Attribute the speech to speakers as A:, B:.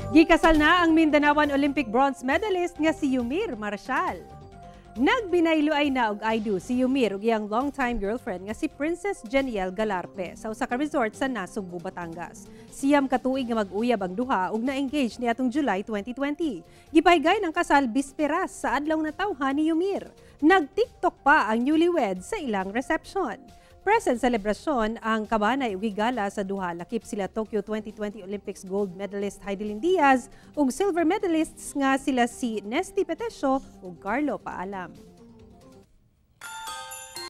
A: Gikasal na ang Mindanaoan Olympic bronze medalist nga si Eumir Marcial. Nagbinayloay na og idol si Eumir ug iyang long-time girlfriend nga si Princess Jeniel Galarpe sa usa ka resort sa Nasugbu, Batangas. Siyam ka tuig nga mag-uyab ang duha ug na-engage niadtong July 2020. Gipahigay ng kasal bisperas sa adlaw na tawhan ni Eumir. Nag-TikTok pa ang newlywed sa ilang reception. Present selebrasyon ang kabanay ug higala sa duha. Lakip sila Tokyo 2020 Olympics gold medalist Heidelin Diaz ug silver medalists nga sila si Nesty Petesio ug Carlo Paalam.